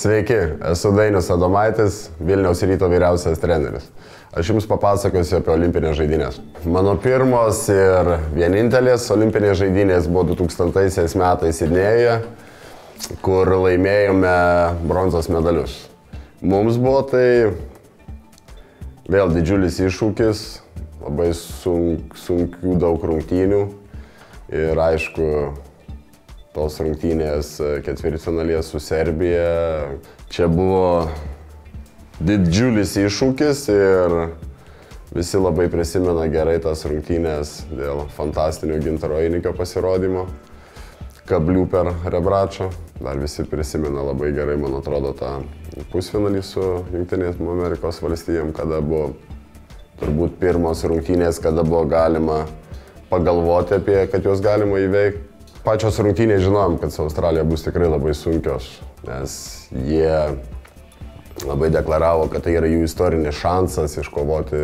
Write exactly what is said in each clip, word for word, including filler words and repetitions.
Sveiki, esu Dainius Adomaitis, Vilniaus Ryto vyriausias treneris. Aš jums papasakosiu apie olimpinės žaidynės. Mano pirmos ir vienintelės olimpinės žaidynės buvo du tūkstantaisiais metais Sidnėjuje, kur laimėjome bronzos medalius. Mums buvo tai vėl didžiulis iššūkis, labai sunk, sunkių daug rungtynių ir aišku, tos rungtynės ketvirtfinalyje su Serbija. Čia buvo didžiulis iššūkis ir visi labai prisimena gerai tas rungtynės dėl fantastinio Gintaro Einikio pasirodymo, kablių per Rebračą. Dar visi prisimena labai gerai, man atrodo, tą pusfinalį su Jungtinės Amerikos valstijom, kada buvo turbūt pirmos rungtynės, kada buvo galima pagalvoti apie, kad juos galima įveikti. Pačios rungtynės žinom, kad su Australija bus tikrai labai sunkios, nes jie labai deklaravo, kad tai yra jų istorinis šansas iškovoti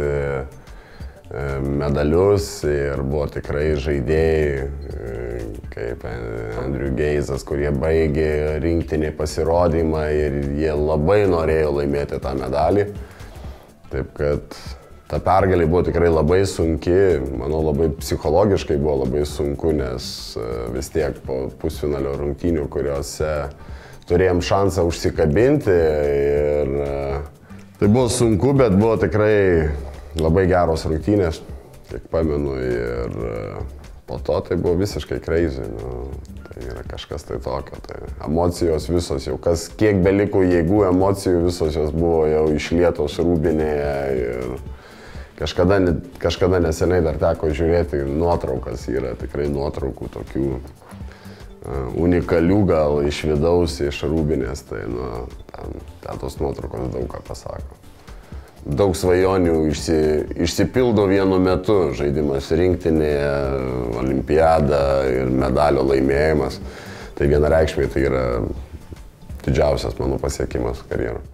medalius ir buvo tikrai žaidėjai kaip Andrew Geizas, kurie baigė rinktinį pasirodymą ir jie labai norėjo laimėti tą medalį. Taip kad ta pergalė buvo tikrai labai sunki, manau labai psichologiškai buvo labai sunku, nes vis tiek po pusfinalio rungtynių, kuriuose turėjom šansą užsikabinti ir tai buvo sunku, bet buvo tikrai labai geros rungtynės, kiek pamenu, ir po to tai buvo visiškai crazy, nu, tai yra kažkas tai tokio, tai emocijos visos jau, kas, kiek beliko jėgų, emocijų visos jos buvo jau išlietos Rūbinėje ir Kažkada, kažkada neseniai dar teko žiūrėti nuotraukas, yra tikrai nuotraukų tokių uh, unikalių gal iš vidaus, iš Rūbinės, tai nu, ten, ten tos nuotraukos daug ką pasako. Daug svajonių išsi, išsipildo vienu metu, žaidimas rinktinėje, olimpiada ir medalio laimėjimas. Tai vienareikšmiai tai yra didžiausias mano pasiekimas karjeroje.